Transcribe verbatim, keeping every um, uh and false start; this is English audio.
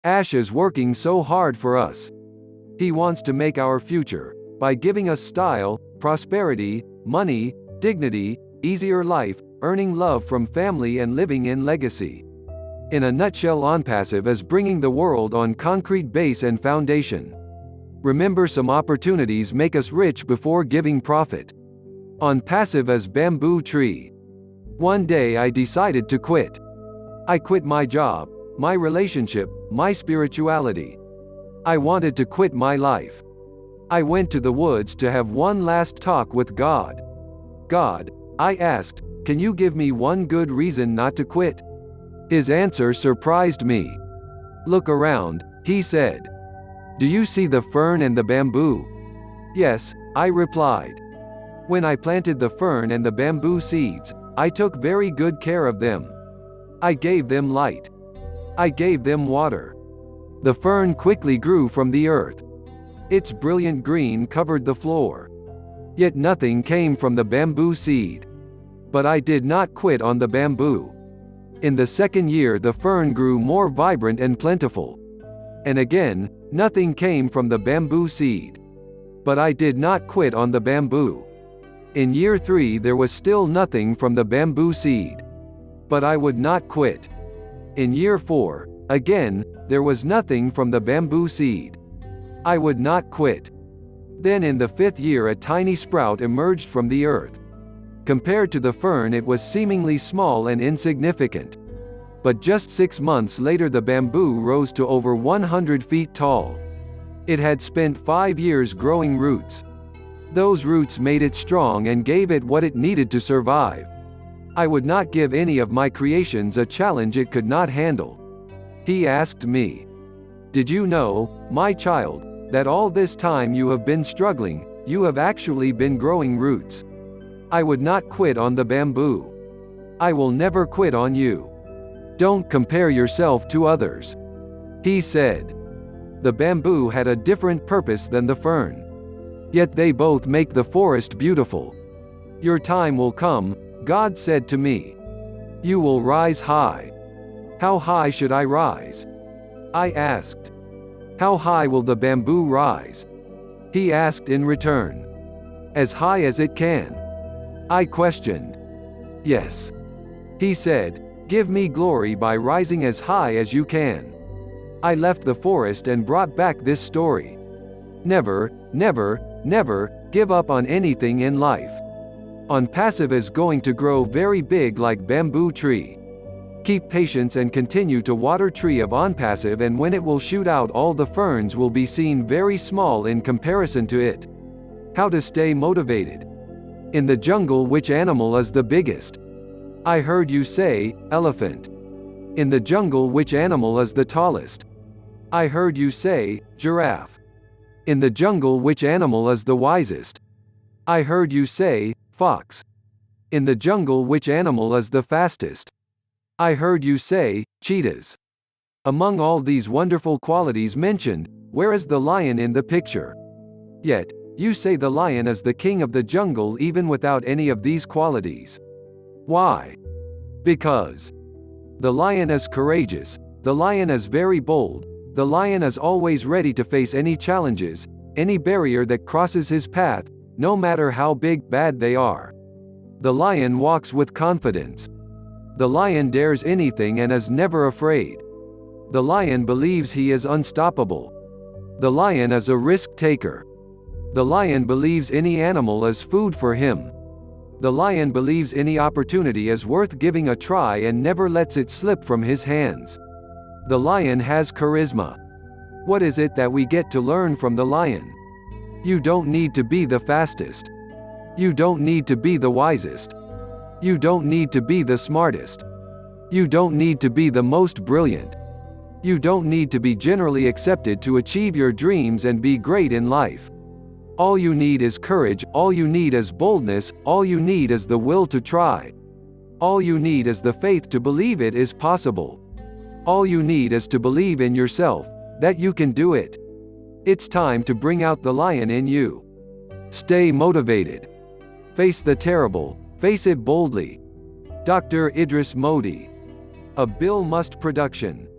Ash is working so hard for us. He wants to make our future, by giving us style, prosperity, money, dignity, easier life, earning love from family and living in legacy. In a nutshell, Onpassive is bringing the world on concrete base and foundation. Remember, some opportunities make us rich before giving profit. Onpassive as bamboo tree. One day I decided to quit. I quit my job, my relationship, my spirituality. I wanted to quit my life. I went to the woods to have one last talk with God. God, I asked, can you give me one good reason not to quit? His answer surprised me. Look around, he said. Do you see the fern and the bamboo? Yes, I replied. When I planted the fern and the bamboo seeds, I took very good care of them. I gave them light. I gave them water. The fern quickly grew from the earth. Its brilliant green covered the floor. Yet nothing came from the bamboo seed. But I did not quit on the bamboo. In the second year the fern grew more vibrant and plentiful. And again, nothing came from the bamboo seed. But I did not quit on the bamboo. In year three there was still nothing from the bamboo seed. But I would not quit. In year four, again, there was nothing from the bamboo seed. I would not quit. Then in the fifth year a tiny sprout emerged from the earth. Compared to the fern it was seemingly small and insignificant. But just six months later the bamboo rose to over one hundred feet tall. It had spent five years growing roots. Those roots made it strong and gave it what it needed to survive. I would not give any of my creations a challenge it could not handle. He asked me, did you know, my child, that all this time you have been struggling, you have actually been growing roots? I would not quit on the bamboo. I will never quit on you. Don't compare yourself to others. He said. The bamboo had a different purpose than the fern. Yet they both make the forest beautiful. Your time will come, God said to me. You will rise high. How high should I rise? I asked. How high will the bamboo rise? He asked in return. As high as it can. I questioned. Yes. He said, give me glory by rising as high as you can. I left the forest and brought back this story. Never, never, never, give up on anything in life. Onpassive is going to grow very big like bamboo tree. Keep patience and continue to water tree of Onpassive, and when it will shoot out all the ferns will be seen very small in comparison to it. How to stay motivated. In the jungle, which animal is the biggest? I heard you say, elephant. In the jungle, which animal is the tallest? I heard you say, giraffe. In the jungle, which animal is the wisest? I heard you say, fox. In the jungle, which animal is the fastest? I heard you say, cheetahs. Among all these wonderful qualities mentioned, where is the lion in the picture? Yet, you say the lion is the king of the jungle even without any of these qualities. Why? Because the lion is courageous, the lion is very bold, the lion is always ready to face any challenges, any barrier that crosses his path, no matter how big, bad they are. The lion walks with confidence. The lion dares anything and is never afraid. The lion believes he is unstoppable. The lion is a risk taker. The lion believes any animal is food for him. The lion believes any opportunity is worth giving a try and never lets it slip from his hands. The lion has charisma. What is it that we get to learn from the lion? You don't need to be the fastest. You don't need to be the wisest. You don't need to be the smartest. You don't need to be the most brilliant. You don't need to be generally accepted to achieve your dreams and be great in life. All you need is courage, all you need is boldness, all you need is the will to try. All you need is the faith to believe it is possible. All you need is to believe in yourself, that you can do it. It's time to bring out the lion in you. Stay motivated. Face the terrible, face it boldly. Doctor Idris Modi. A Bill Must production.